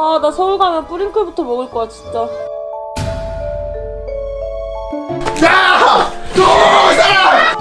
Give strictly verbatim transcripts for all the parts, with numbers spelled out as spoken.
아, 나 서울 가면 뿌링클부터 먹을 거야 진짜. 야! 또 사람!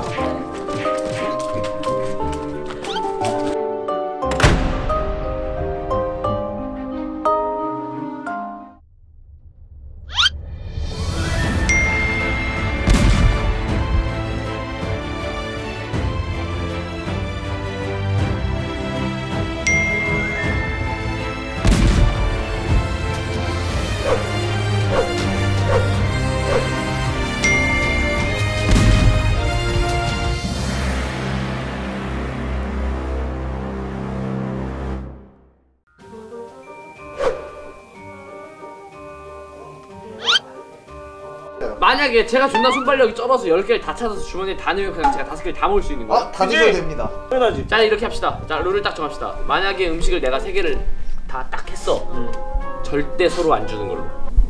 만약에 제가 존나 손발력이 쩔어서 열 개를 다 찾아서 주머니에 다 넣으면 그냥 제가 다섯 개를 다 먹을 수 있는 거야. 아, 다 드셔도 됩니다. 당연하지. 자, 이렇게 합시다. 자, 룰을 딱 정합시다. 만약에 음식을 내가 세 개를 다 딱 했어. 음. 절대 서로 안 주는 걸로.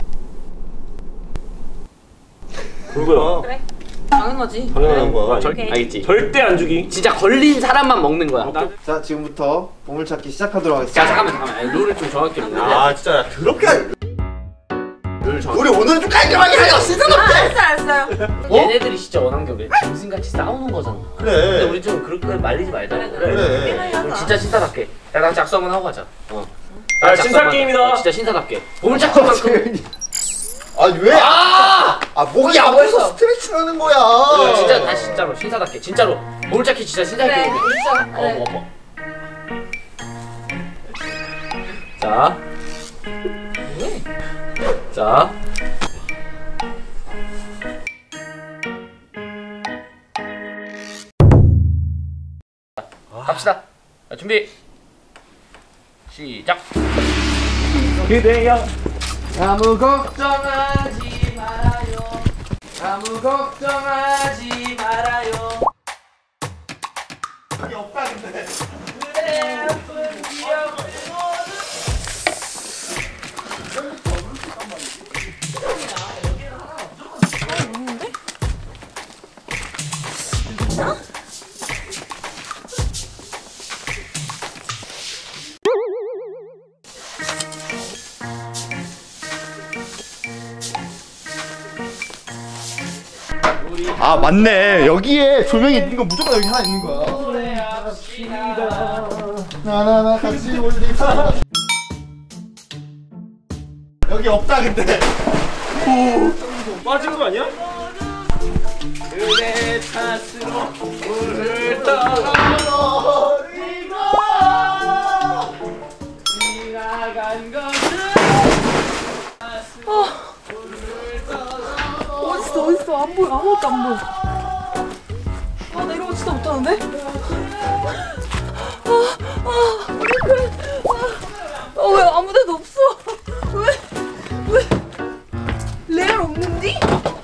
그거야. 그래. 당연하지. 당연한 거야. 절, 알겠지? 절대 안 주기. 진짜 걸린 사람만 먹는 거야. 오케이. 자, 지금부터 보물찾기 시작하도록 자, 하겠습니다. 잠깐만 잠깐만. 아니, 룰을 좀 정확히 해. 아 진짜 더럽게. 룰 정확히. 우리 오늘은 좀 깔끔하게 하자. 시선 아, 없게. 알았어요, 알았어요. 어? 얘네들이 진짜 원하는 게 왜 짐승같이 싸우는 거잖아. 그래. 근데 우리 좀 그렇게 말리지 말자. 그래. 그래. 우리 진짜 신사답게. 야, 나 작수 한번 하고 가자. 어. 아, 작수 신사 한번 게임이다. 하자. 어, 진짜 신사답게. 보물찾기만큼. 아, 왜? 아! 아, 목이 아파서 스트레칭 하는 거야. 그래, 진짜 다시 진짜로 신사답게. 진짜로. 보물찾기 진짜 신사 그래, 게임이야. 진짜. 어, 그래. 뭐, 뭐. 자. 자. 갑시다. 자, 준비. 시작. 그대여. 아무 걱정하지 말아요. 아무 걱정하지 말아요. 이게 없다 근데. 그대 아픈 기억을 모두. 아, 맞네. 여기에 조명이 있는 건 무조건 여기 하나 있는 거야. 나나나 같이 올리자. 여기 없다 근데. 빠진 거 아니야? 그대 탓으로 물을 떠나 지나간 것은 어딨어, 어딨어. 안 보여, 아무것도 안 보여. 아, 나 이런 거 진짜 못하는데? 아, 아, 어떡해. 아, 어, 왜 아무 데도 없어? 왜, 왜, 레알 없는디?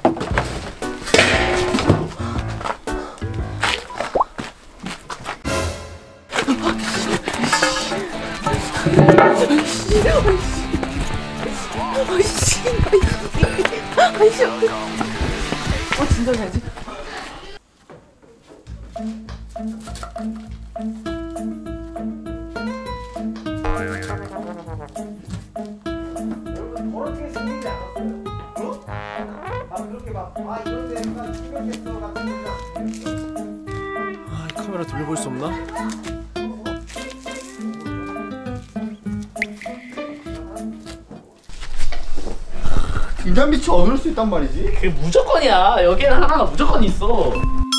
아이씨, 아이씨, 아이씨. 어, 진짜 잘지? 어떻게 생기지 않았어요? 어? 아, 그렇게 막, 아, 이런 데 약간 충격했어 같은 거. 아, 이 카메라 돌려볼 수 없나? 인간빛이 얻을 수 있단 말이지. 그게 무조건이야. 여기에는 하나가 무조건 있어.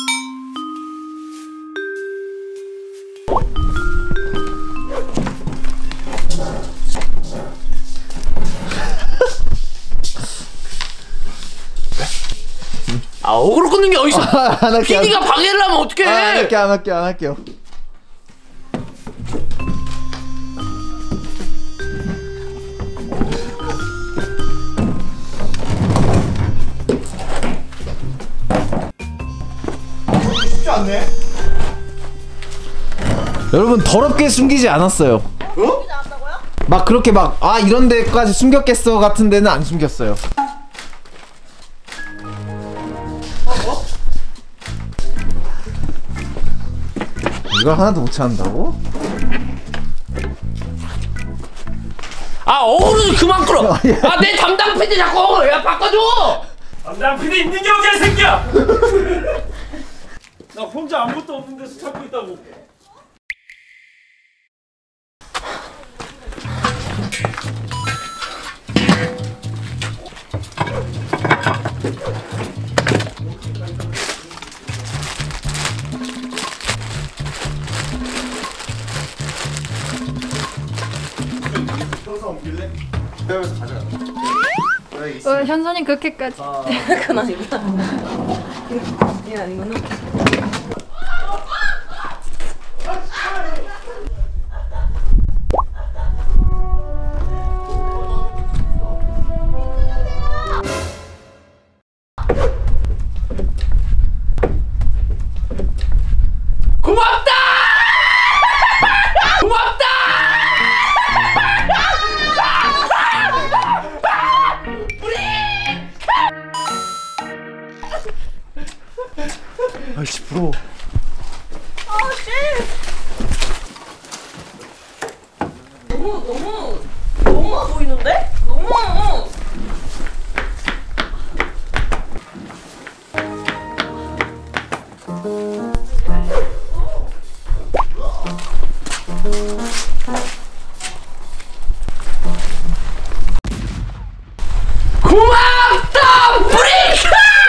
아, 어그로 끊는 게 어딨어? 안 할게. 피디가 방해를 하면 어떡해? 아, 안 할게, 안 할게, 안 할게요. 쉽지 않네. 여러분 더럽게 숨기지 않았어요. 어? 막 그렇게 막 아 이런 데까지 숨겼겠어 같은 데는 안 숨겼어요. 이걸 하나도 못 찾는다고? 아 어우를 그만 끌어. 아 내 담당 피디 자꾸 야 바꿔줘. 담당 피디 있는 게 어디야 새끼야. 나 혼자 아무것도 없는 데서 찾고 있다고. 평소 옮길래? 배우면서 가져가. 여기 있어. 어, 현선이 그렇게까지. 그건 아니구나. 이건 아니구나. 고맙다. 고맙다. 아이씨 부러워. 아, 씨. 너무 너무 너무 보이는데? 너무. 고맙다 브레이크.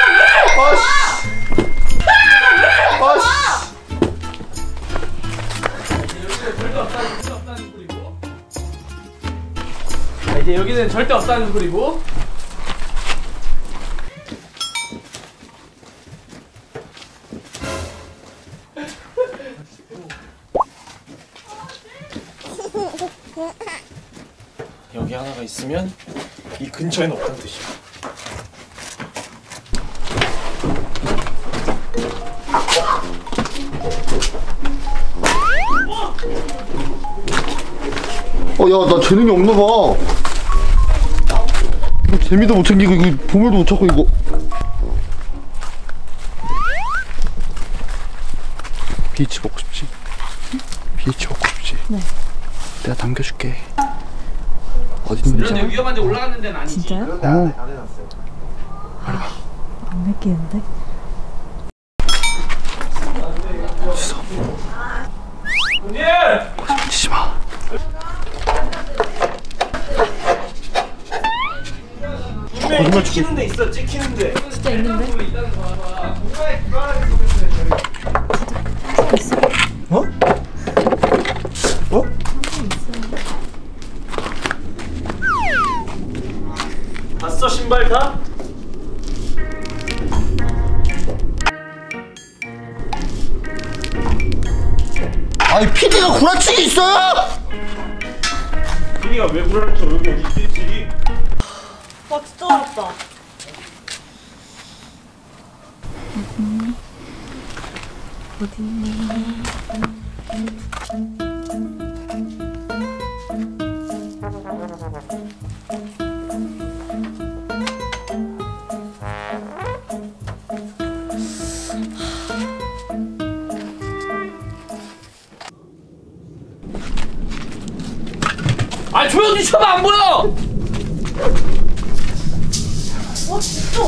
아, 이제 여기는 절대 없다는 소리고. 여기 하나가 있으면 이 근처에는 없다는 뜻이야. 어, 야, 나 재능이 없나 봐. 재미도 못 챙기고 이거 보물도 못 찾고 이거. 비치 먹고 싶지? 비치 먹고 싶지? 네. 내가 담겨줄게. 어디 있는지. 그런데 위험한데 올라가는 데는 아니지. 진짜요? 어. 안 해놨어요. 안 믿기는데? 예. 치지 마. 거짓말 찍히는 데 있어. 찍히는 데. 진짜 있는데? 어? 어? 봤어 신발 다? 아니 피디가 구라치기 있어요! 피디가 왜 불안쳐? 여기 어디 있겠지? 와, 진짜 어렵다. 아 조용히 쳐봐 안 보여. 와, 진짜.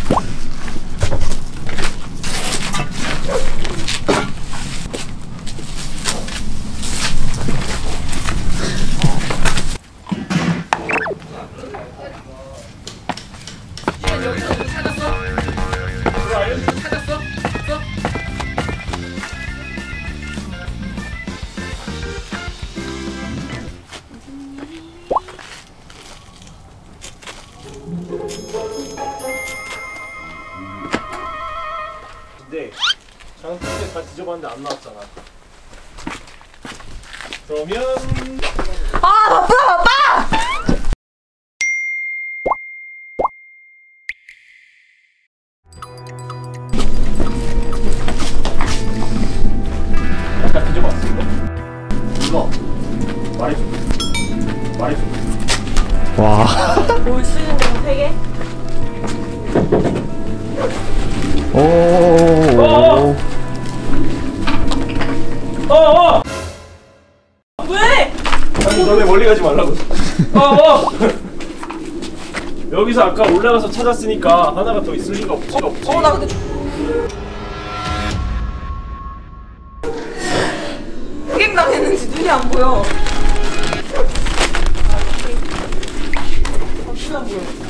근데 장독대 다 뒤져봤는데 안 나왔잖아. 그러면 아, 바빠, 바빠! 다 뒤져봤어 이거? 이거 말해줘. 말해줘. 와. 올 수 있는 건 세 개? 오. 어! 어! 어! 왜? 아니 너네 멀리 가지 말라고. 어! 어! 여기서 아까 올라가서 찾았으니까 하나가 더 있을 리가 없지. 없지. 어, 나 근데 흑행당했는지 눈이 안 보여. 아, 눈이 안 보여.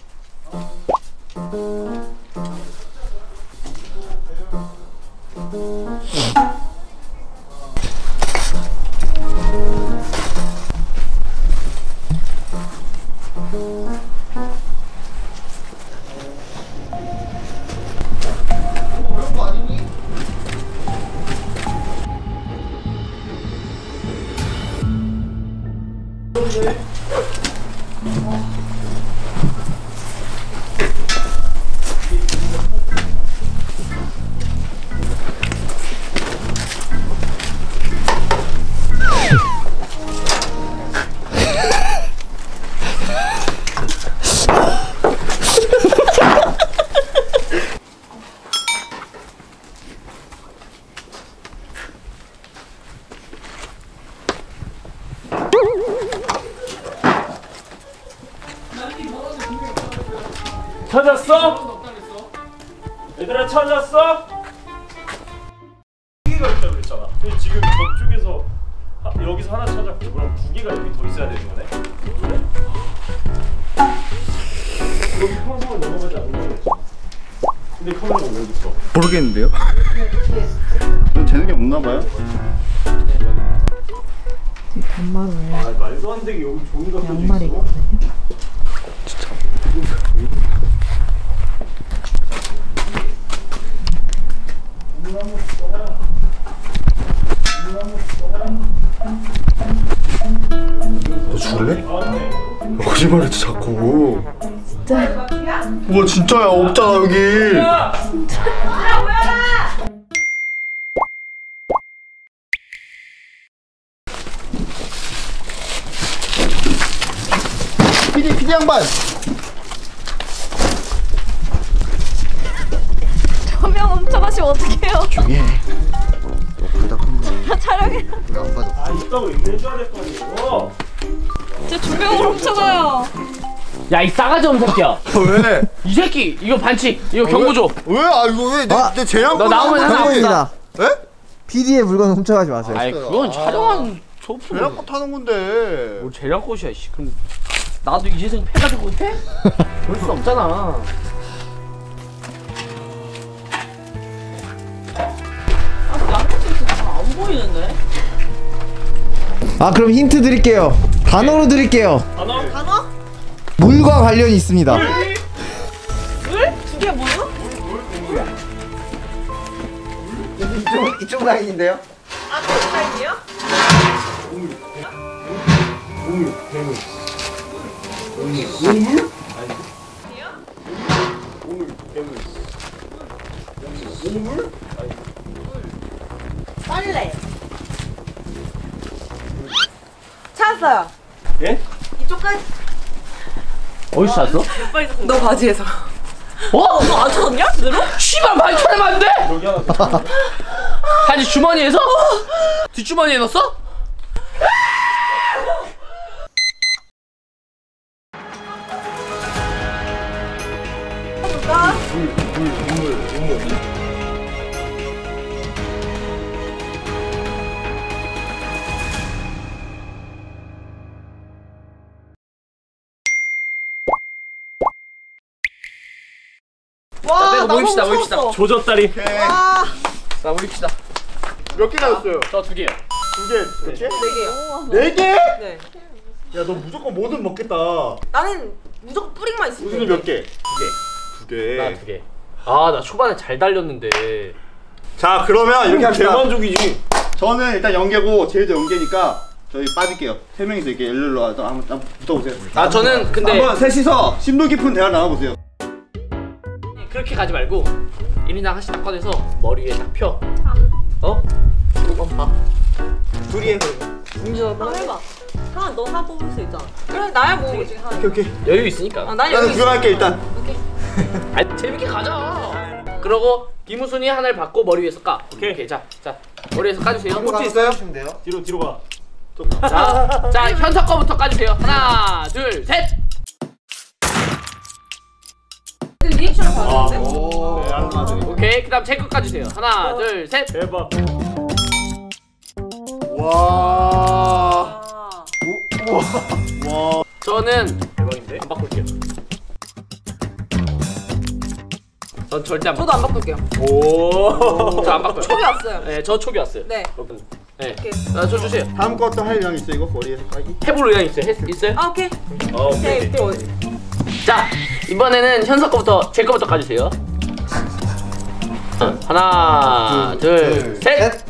찾았어? 얘들아 찾았어? 두 개가 있다고 그랬잖아. 근데 지금 저쪽에서 하, 여기서 하나 찾았고 그럼 두 개가 여기 더 있어야 되는 거네? 그래? 여기 평상을 넘어가지 않는 거겠지? 근데 카메라가 왜 여기 있어? 모르겠는데요? 좀 재능이 없나 봐요? 아 말도 안 되게 여기 좋은 거 양말이 있어? 있거든요. 너 죽을래? 거짓말했지 자꾸. 진짜. 우와 진짜야 없잖아 여기. 피디 피디 양반. 조명 훔쳐가시면 어떡해요? 조용히 해. 촬영해. 안 봐도. 아 있다고 얘기해줘야 될 거 아니에요? 제 조명을 훔쳐가요. 야, 이 싸가지 없는 새끼야. 왜? 이 새끼 이거 반칙. 이거 경고 줘. 왜? 아 이거 왜? 내, 아, 내 재량. 너 나오면 하나 경고입니다. 에? 피디의 물건 훔쳐가지 마세요. 아이, 그건 촬영한 소품. 재량껏 하는 건데. 뭐 재량꽃이야, 씨. 그럼 나도 이재생 패가지고 해? 그럴 수 없잖아. 아, 양꼬치 진짜 안 보이는데? 아 그럼 힌트 드릴게요. 단어로 드릴게요. 단어? 단어? 물과 관련이 있습니다. 물? 두 개 뭐요? 이쪽 이쪽 라인인데요? 아, 그 사이즈요? 우물, 괴물. 우물? 우물, 괴물. 우물? 빨래. 찾았어요. 예? 이쪽까지. 어디서 찾았어? 너 바지에서. 어? 너 안 찾았냐? 제대로? 씨발, 많이 찾으면 안 돼! 여기 하나 더. 아니, 주머니에서? 뒷주머니에 넣었어? 나 와, 빼고 나 모입시다, 너무 모입시다. 찾았어. 조졌다리. 와, 자, 모입시다. 몇 개나 였어요? 저 두 개요. 두 개. 몇 개? 네 개요. 네 개? 네. 야 너 무조건 뭐든 먹겠다. 나는 무조건 뿌링만 있으면 우승이 돼. 몇 개? 두 개. 나 두 개. 아, 나 초반에 잘 달렸는데. 자 그러면 이렇게 합시다. 대만족이지. 저는 일단 연계고 제이도 연계니까 저희 빠질게요. 세 명이서 이렇게 일로 와서 한번 한번 붙어보세요. 아, 저는 근데 한번 셋이서 심도 깊은 대화 나눠보세요. 그렇게 가지 말고 일 인당 하나씩 딱 꺼내서 머리 위에 딱 펴. 어? 한번 봐. 둘이 해. 민준아, 너 해봐. 하나 너 하나 뽑을 수 있잖아. 그래, 나야 뭐 중에 하나. 오케이 오케이. 여유 있으니까. 아, 난 나는 여기 있어. 구경할게 일단. 오케이. 아, 재밌게 가자. 그러고 김우순이 하나를 받고 머리 위에서 까. 오케이. 오케이. 자, 자 머리 위에서 까주세요. 꼬치 있어요? 뒤로 뒤로 가. 자, 자 현석 거부터 까주세요. 하나, 둘, 셋. 리액션을 봐야 되는데? 오. 네, 알아맞으니. 오케이. 그다음 제 것 까주세요. 하나, 둘, 셋. 대박. 와. 아. 와. 저는 대박인데? 안 바꿀게요. 전 절대 안 저도 안 바꿀게요. 오. 저 안 바꿔요. 촉이 왔어요. 네, 저 촉이 왔어요. 네. 네. 오케이. 아, 저 주세요. 다음 것도 할 의향 있어 이거 머리에 깔기? 해볼 의향 있어요? 했, 있어요? 아 오케이. 어, 오케이. 오케이. 오케이. 자, 이번에는 현석 거부터 제 거부터 까주세요. 하나, 둘, 셋.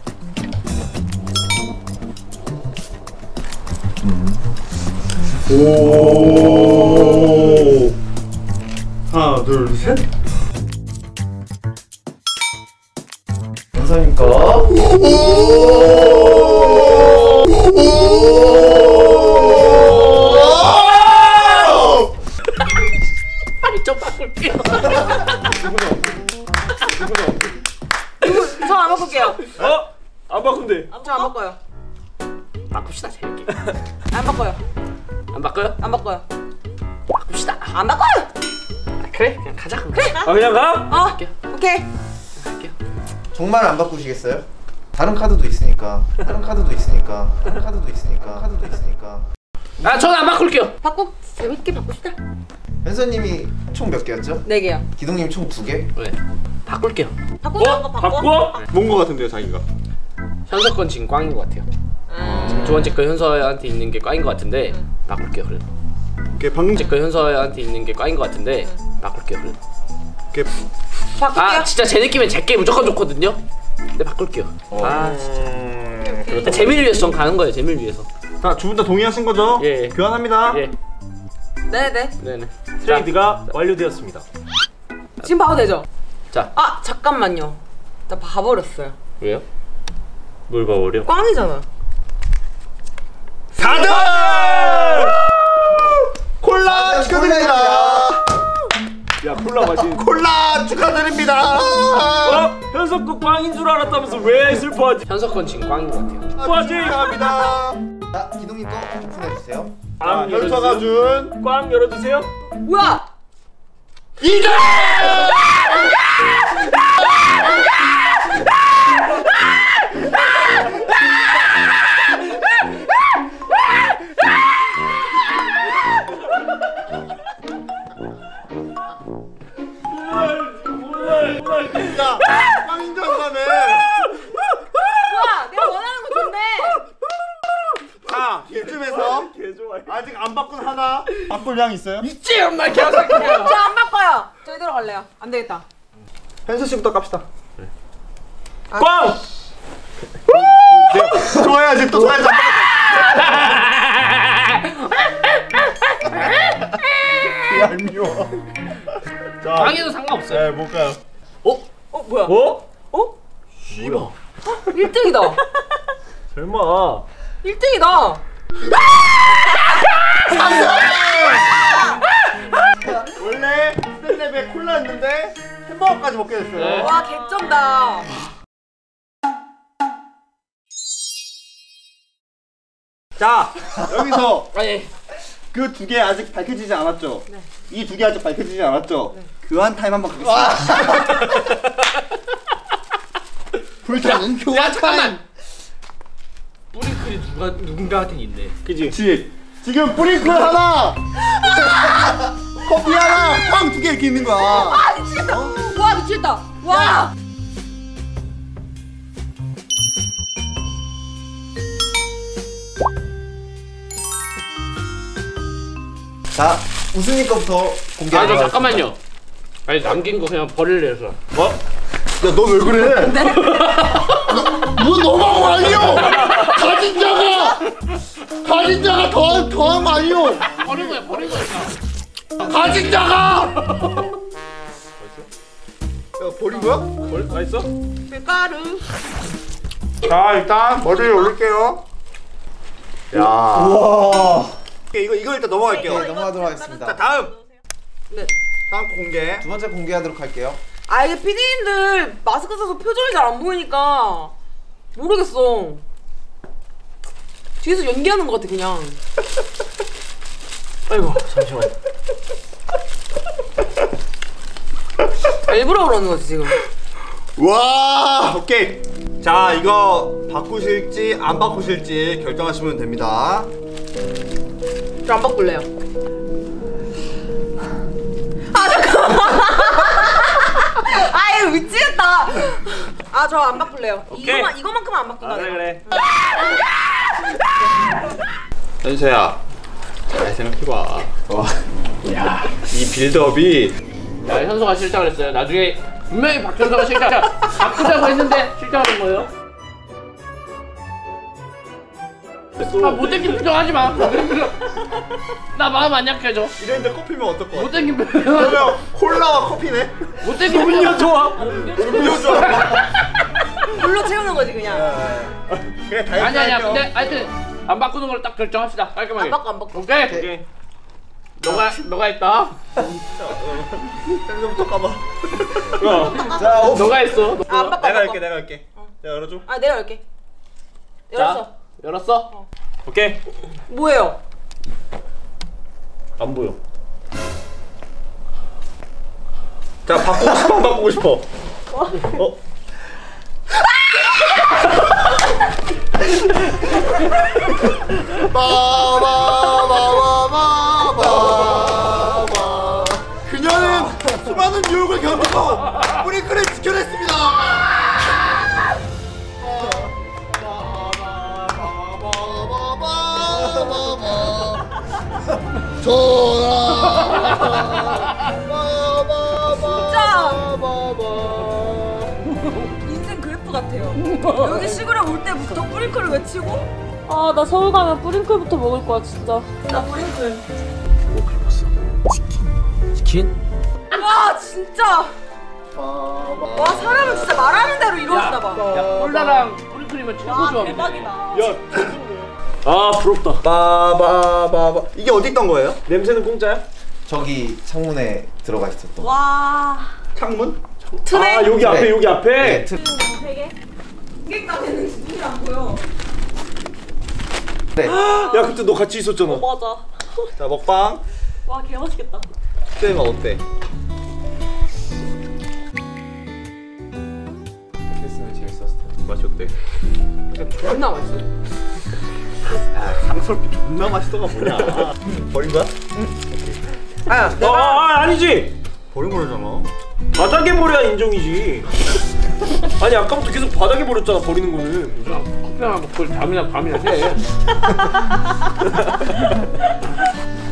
오. 하나 둘 셋. 현서님 거. 빨리 좀 바꿀게요. 저 안 바꿀게요. 어? 안 바꾼대. 저 안 바꿔요. 바꿉시다, 재밌게. 안 바꿔요. 안 바꿔요? 안 바꿔요. 바꿉시다. 안 바꿔요. 아, 그래? 그냥 가자. 그래. 아 그냥 가? 어. 할게요. 오케이. 할게요. 정말 안 바꾸시겠어요? 다른 카드도 있으니까. 다른 카드도 있으니까. 다른 카드도 있으니까. 카드도 있으니까. 아, 저는 안 바꿀게요. 바꾸 재밌게 바꿉시다. 현서님이 총 몇 개였죠? 네 개요. 기동님 총 두 개? 네. 바꿀게요. 바꾸는 거 어? 바꿔. 바꿔? 뭔 거 같은데요 자기가? 현석 건 지금 꽝인 것 같아요. 음. 지금 두 번째 거 현서한테 있는 게 꽝인 것 같은데 바꿀게요. 그래도. 이게 방금 두 번째 거 현서한테 있는 게 꽝인 것 같은데 바꿀게요. 그래도. 이게 바꿀게요. 아, 진짜 제 느낌엔 제게 무조건 좋거든요. 근데 바꿀게요. 아, 음... 진짜 재미를 위해서 전 가는 거예요. 재미를 위해서. 자, 두 분 다 동의하신 거죠? 예, 예. 교환합니다. 예, 네네. 네네. 트레이드가 완료되었습니다. 지금 봐도 되죠? 자, 아 잠깐만요. 나 봐버렸어요. 왜요? 뭘 봐버려? 꽝이잖아. 사 등! 콜라 축하드립니다. 야 콜라 마신. 콜라 축하드립니다. 어? 현석 거 꽝인 줄 알았다면서 왜 슬퍼하지? 현석 건 지금 꽝인 것 같아요. 빠지. 축하합니다. 자, 기동님 거 오픈해 주세요. 꽝 현서가 열어주세요. 준 꽝 열어주세요. 뭐야? 이 등! 야, 꽝인 줄 알았네. 뭐야? 내가 원하는 거 좋네. 자, 이쯤에서 개 좋아해. 아직 안 바꾼 하나 바꿀 양 있어요? 있지, 엄마 개새끼야. 저 안 바꿔요. 저 이대로 갈래요. 안 되겠다. 현수 씨부터 깝시다. 꽝! 좋아야지 또 좋아야지. 얄미워. 자, 꽝해도 상관없어요. 네, 뭘까요? 어? 어 뭐야? 어? 어? 뭐야? 일 등이다. 설마. 일 등이다. 원래 스탠랩에 콜라였는데 햄버거까지 먹게 됐어요. 네. 와 개쩐다. 자, 여기서 아니, 그 두 개 아직 밝혀지지 않았죠? 네. 이 두 개 아직 밝혀지지 않았죠? 네. 교환 타임 한번 가겠습니다. 불타는 교환 야, 잠깐만. 타임. 뿌리클이 누가 누군가한테 있네. 그지? 그치. 지금 뿌링클 하나, 커피 하나, 빵 두 개 이렇게 있는 거야. 아 미치겠다. 와 미치겠다. 와. 자, 우승님 거부터 공개. 아, 저 잠깐만요. 아니, 남긴 거 그냥 버릴래요, 저. 어? 야, 너 왜 그래? 너 너무한 거 아니요? 가진 자가 가진 자가 더 더한 거 아니요? 버린 거야, 버린 거야. 가진 자가. 야, 버린 거야? 뭘? 다 있어? 밀가루. 자, 일단 머리를 올릴게요. 야. 우와. 이거 이거 일단 넘어갈게요. 네, 넘어가도록 하겠습니다. 자, 다음. 네. 다음 거 공개. 두 번째 공개하도록 할게요. 아 이게 피디님들 마스크 써서 표정이 잘 안 보이니까 모르겠어. 뒤에서 연기하는 것 같아 그냥. 아이고, 잠시만. 일부러 그러는 거지 지금. 와, 오케이. 자, 이거 바꾸실지 안 바꾸실지 결정하시면 됩니다. 저 안 바꿀래요. 아 잠깐만. 아 이거 미치겠다. 아 저 안 바꿀래요. 오케이. 이거만 이거만큼은 안 바꾼다. 아, 그래 그래. 현수야, 잘 생각해봐. 와, 야, 이 빌드업이. 야, 현수가 실장을 했어요. 나중에 분명히 박현수가 실장 바꾸자고 했는데 실장하는 거예요. 아, 못생긴 표정 하지 마. 나 마음 안 약해져. 이랬는데 커피면 어떨 것 같아? 못생긴 표정. 그러면 콜라와 커피네? 못생긴 음료 표정. 좋아. 음료 좋아. 물로 채우는 거지 그냥. 그래, 다이어트 아니 아니야. 할게요. 근데 하여튼 안 바꾸는 걸 딱 결정합시다. 깔끔하게. 안 바꿔 안 바꿔. 오케이. 오케이. 너가 너가 했다. 현수부터 까봐. 야, 자, 오. 너가 했어. 아, 안 바꿔. 내가 안 할게, 바꿔. 내가 할게. 내가 열어줘. 아 내가 열게. 열었어. 자, 열었어? 오케이. 뭐예요? 안 보여. 자, 바꾸고 싶어, 안 바꾸고 싶어. 어? 바바바바바바. 그녀는 수많은 유혹을 견디고 뿌링클을 지켜냈습니다. 인생 그래프 같아요. 여기 시골에 올 때부터 뿌링클을 외치고. 아, 나 서울 가면 뿌링클부터 먹을 거야, 진짜. 나 뿌링클. 치킨? 와 진짜. 와 사람은 진짜 말하는 대로 이루어지나 봐. 야, 콜라랑 뿌링클이면 최고 와 좋아. 대박이다. 야, 아 부럽다. 바바바바. 이게 어디 있던 거예요? 냄새는 공짜야? 저기 창문에 들어가 있었던. 와 창문? 트랙. 아 여기 앞에 네. 여기 앞에. 네, 트- 세 개. 고객다 되는 눈이 안 보여. 네. 야 그때 너 같이 있었잖아. 맞아. 자, 먹방. 와, 개맛있겠다. 쌤은 어때? 했으면 재밌었을 텐데. 맛이 어때? 존나 맛있어. 야, 상설비 존나 맛있어가 뭐냐? 버린 거야? 아 아, 아 아니지. 버린 거잖아. 바닥에 버려야 인정이지. 아니 아까부터 계속 바닥에 버렸잖아 버리는 거는. 커피 하나 먹고 잠이나 밤이나 새.